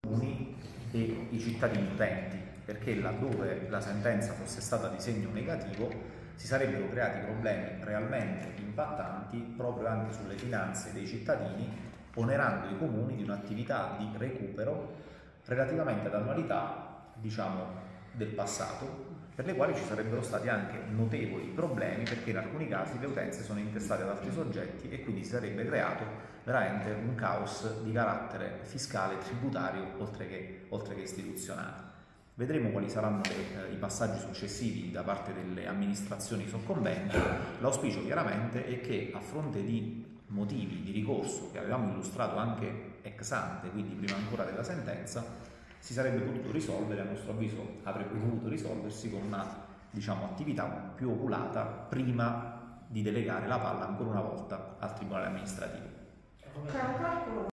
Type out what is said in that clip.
comuni e i cittadini utenti, perché laddove la sentenza fosse stata di segno negativo si sarebbero creati problemi realmente impattanti proprio anche sulle finanze dei cittadini, onerando i comuni di un'attività di recupero relativamente ad annualità, diciamo, del passato, per le quali ci sarebbero stati anche notevoli problemi, perché in alcuni casi le utenze sono intestate ad altri soggetti e quindi si sarebbe creato veramente un caos di carattere fiscale e tributario oltre che istituzionale. Vedremo quali saranno i passaggi successivi da parte delle amministrazioni soccombenti. L'auspicio chiaramente è che, a fronte di motivi di ricorso che avevamo illustrato anche ex ante, quindi prima ancora della sentenza, si sarebbe potuto risolvere, a nostro avviso avrebbe dovuto risolversi con una, diciamo, attività più oculata prima di delegare la palla ancora una volta al Tribunale amministrativo.